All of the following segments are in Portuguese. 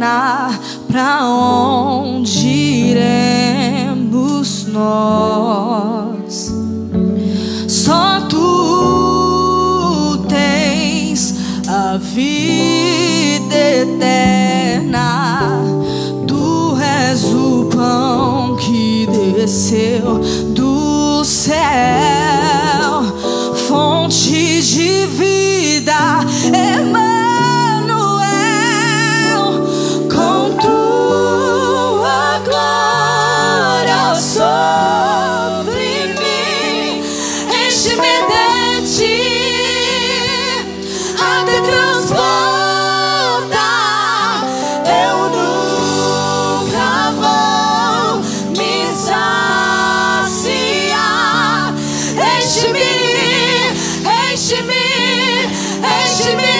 eterna, pra onde iremos nós? Só tu tens a vida eterna. Tu és o pão que desceu do céu, fonte de vida, Emanuel. Com tua glória sobre mim, enche-me de ti até transbordar. Eu nunca vou me saciar. Enche-me, enche-me, enche-me,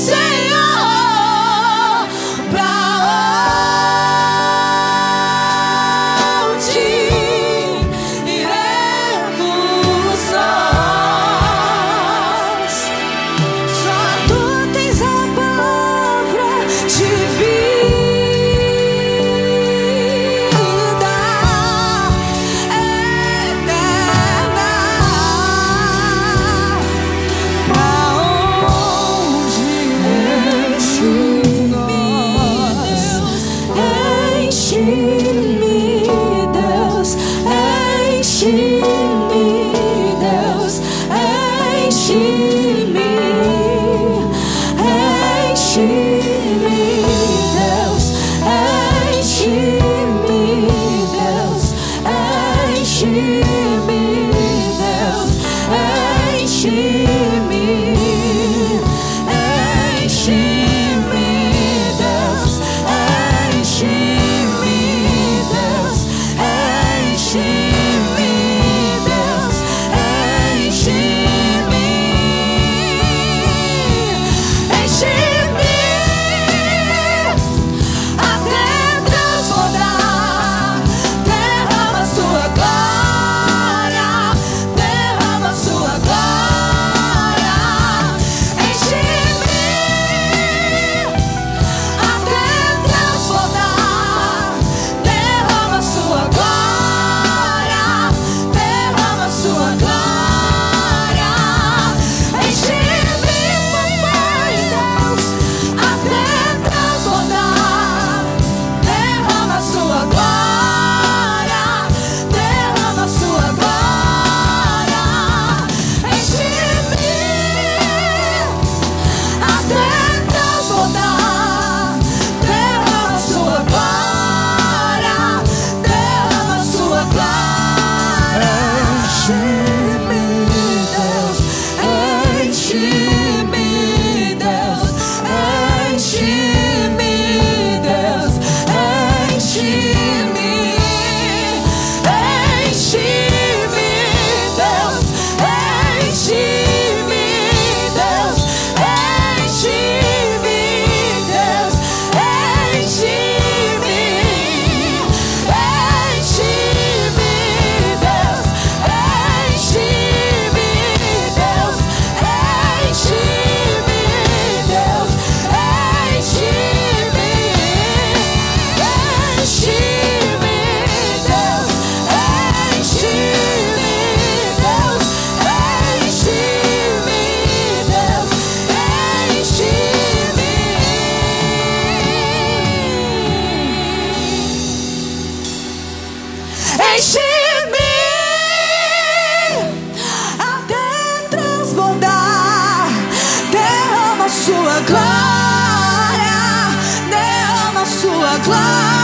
Senhor. Pra onde iremos nós? Só tu tens a palavra de vida eterna. Pra onde iremos nós? Enche-me, Deus, enche-me, Deus, enche-me, enche-me, Deus, enche-me, Deus, enche-me, Deus, enche-me, enche-me, Deus, enche-me, Deus, enche-me, Deus, enche-me, enche-me até transbordar. Derrama sua glória, derrama sua glória. Enche-me até transbordar. Derrama sua glória, derrama sua glória. Enche-me, Papai Deus, até transbordar. Derrama sua glória, derrama sua glória. Enche-me até transbordar. Derrama sua glória, derrama sua glória. Enche-me, Deus, enche-me, Deus, enche-me, Deus, enche-me, enche-me, Deus, enche-me, Deus, enche-me, Deus, enche-me, enche-me, Deus, enche-me, Deus, enche-me, Deus, enche-me, enche-me, Deus, enche-me, Deus, enche-me, Deus, enche-me. Enche-me até transbordar. Derrama sua glória, derrama sua glória.